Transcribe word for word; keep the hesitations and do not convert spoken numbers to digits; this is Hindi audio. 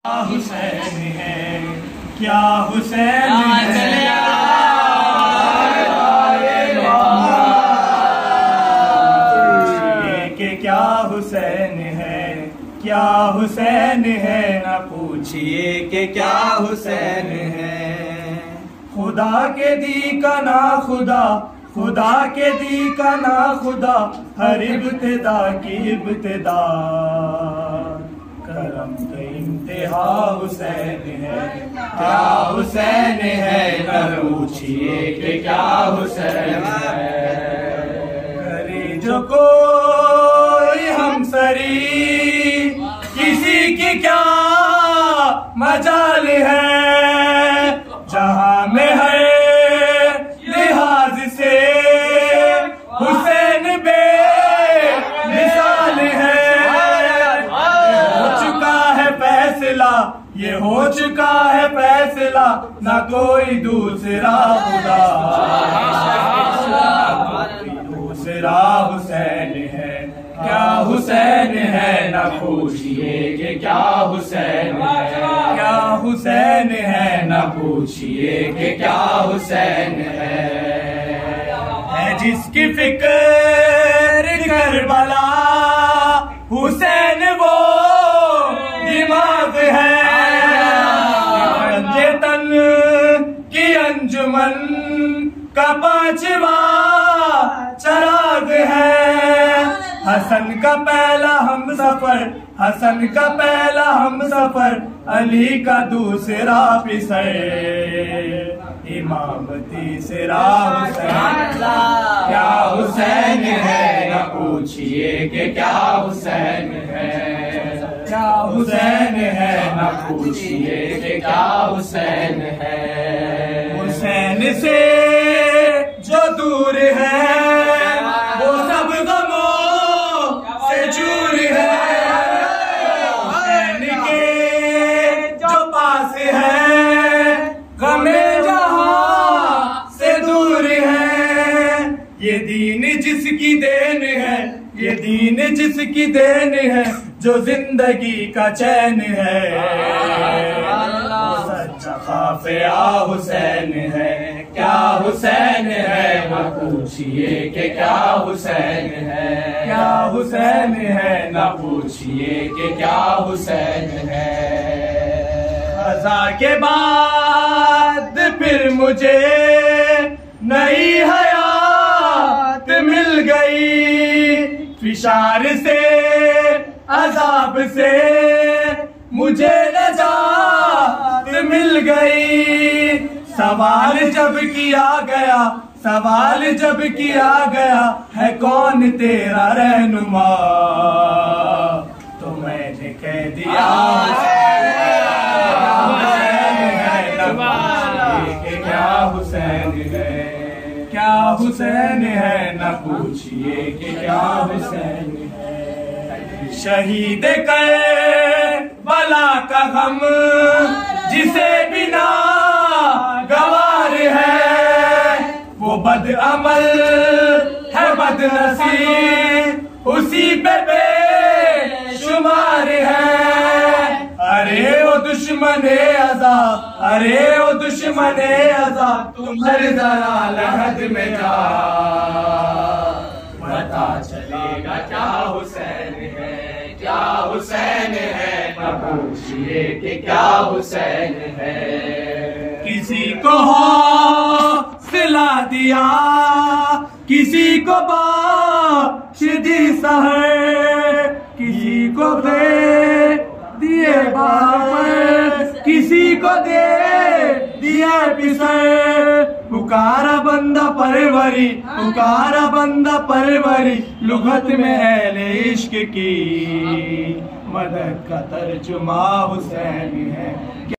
हुसैन है, क्या हुसैन है, के क्या हुसैन है, क्या हुसैन है, न पूछिए कि क्या हुसैन है। खुदा के दी का ना खुदा, खुदा के दी का ना खुदा, हर इब्तिदा की इब्तिदा, करम का इंतहा हुसैन है, क्या हुसैन है, न पूछिए कि क्या हुसैन है। करे जो कोई हमसरी, किसी की क्या मजाल है, जहां में है लिहाज से हुसैन बे मिसाल है। हो चुका है फैसला, ये हो चुका है फैसला, ना कोई दूसरा खुदा, दूसरा हुसैन है, क्या हुसैन है, ना पूछिए कि क्या हुसैन है, क्या हुसैन है, ना पूछिए कि क्या हुसैन है। है जिसकी फिक्र करबला, हुसैन वो दिमाग है, तन की अंजुमन का पांचवा चराग है। हसन का पहला हम सफर, हसन का पहला हम सफर, अली का दूसरा पिसर, इमाम तीसरा हुसैन, क्या हुसैन है, न पूछिए कि क्या हुसैन है, क्या हुसैन है, न पूछिए कि क्या हुसैन है। हुसैन से जो दूर है, वो सब गमों से चूर है, हुसैन के जो पास है, गमे जहां से दूर है। ये दीन जिसकी देन है, ये दीन जिसकी देन है, जो जिंदगी का चैन है, सच्चा खाफिया हुसैन है, क्या हुसैन है, न पूछिए कि क्या हुसैन है, क्या हुसैन है, न पूछिए कि क्या हुसैन है। क़ज़ा के बाद फिर मुझे नई हयात मिल गई, फिशार से अजाब से मुझे नजात मिल गई। सवाल जब किया गया, सवाल जब किया गया, है कौन तेरा रहनुमा, तो मैंने कह दिया क्या हुसैन है, क्या हुसैन है, न पूछिए कि क्या हुसैन है। शहीद करबला का गम जिसे बिना गवार है, वो बदअमल है बदनसीब, उसी पे बेशुमार है। अरे ओ दुश्मने अज़ा, अरे ओ दुश्मने अज़ा, तुम हर जरा लहद में जा, पता चलेगा क्या हुसैन है, क्या हुसैन है, न पूछिए कि क्या हुसैन है। किसी को हौसला दिया, किसी को बख्श दी सहर, किसी को दे दिए बापर, किसी को दे दिया पिसर। पुकारा बंदा परवरी, पुकारा बंदा परवरी, लुगत में अहले इश्क की मदद का तर्जुमा हुसैन है।